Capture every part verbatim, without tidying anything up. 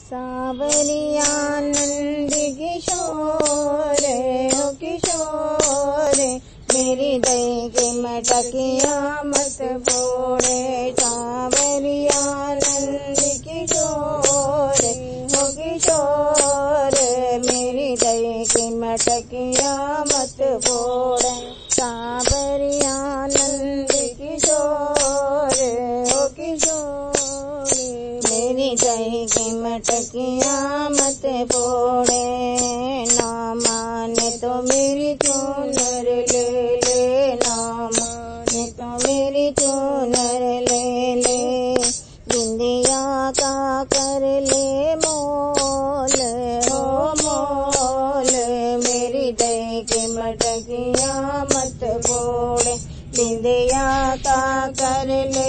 सावरिया नंद किशोर हो किशोर, मेरी दई की मटकिया मत फोड़े। सावरिया नंद किशोर हो किशोर, मेरी दई की मटकिया मत फोड़े। सावरिया नंद किशोर हो किशोर, मेरी दई की मटकिया मत फोड़े। ना माने तो मेरी चूनर ले ले, ना माने तो मेरी चूनर ले ले। बिंदिया का कर ले मोल हो मोल, मेरी दई की मटकिया मत फोड़े। बिंदिया का कर ले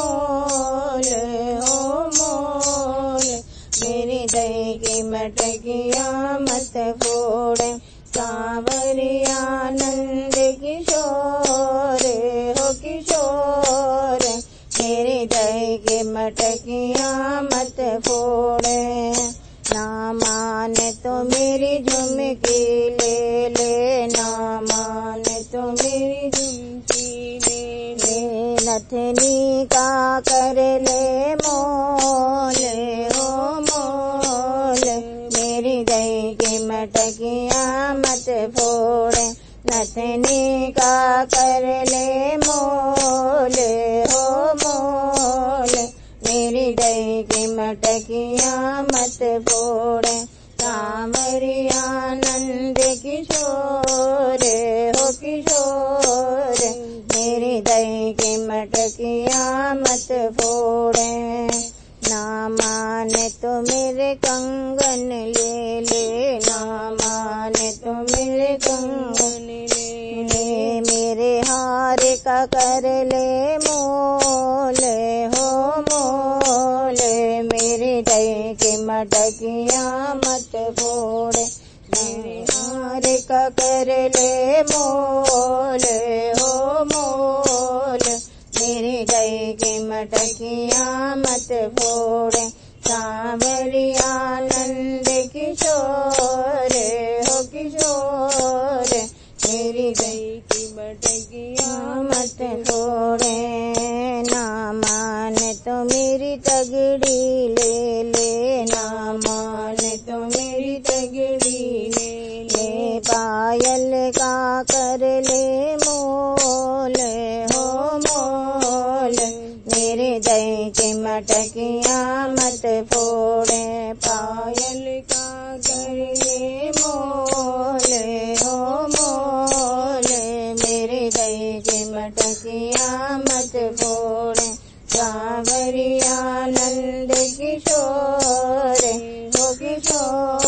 मोल हो मोल, मेरी दई की मटकिया मत फोड़े। सावरिया नंद किशोर हो किशोर, मेरी दई की मटकिया मत फोड़े। ना माने तो मेरी झुमकी ले ले, ना माने तो मेरी झुमकी ले ले। नथनी का कर ले मोल हो मोल, मेरी दई की मटकिया मत फोड़े। नथनी का कर ले मोल हो मोल, मेरी दई की मटकिया मत फोड़े। सावरिया नंद किशोर हो किशोर, मेरी दई की मटकिया मत फोड़े। ना माने तो मेरे कंगन ले ले, ना माने तो मेरे कंगन ले ले। मेरे हार का कर ले मोल हो मोल, मेरी दई की मटकिया मत फोड़े। मेरे हार का कर ले मोल हो मोल, मेरी दई की मटकिया मत फोड़े। सावरिया नंद किशोर हो किशोर, मेरी दई की मटकिया मत फोड़े। ना माने तो मेरी तगड़ी ले ले, ना माने तो मेरी तगड़ी ले ले। पायल का कर ले मोल हो मोल, मेरे दई की मटकिया मत फोड़े। पायल का कर ले मोल हो मोल, मेरे दई की मटकिया मत फोड़े। सावरिया नंद किशोर हो किशोर,